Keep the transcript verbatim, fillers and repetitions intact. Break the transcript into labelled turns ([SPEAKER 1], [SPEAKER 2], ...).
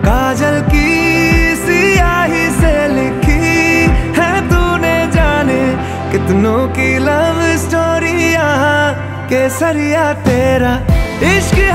[SPEAKER 1] काजल की सियाही से लिखी है तूने, जाने कितनों की लव स्टोरी यहाँ केसरिया तेरा इश्क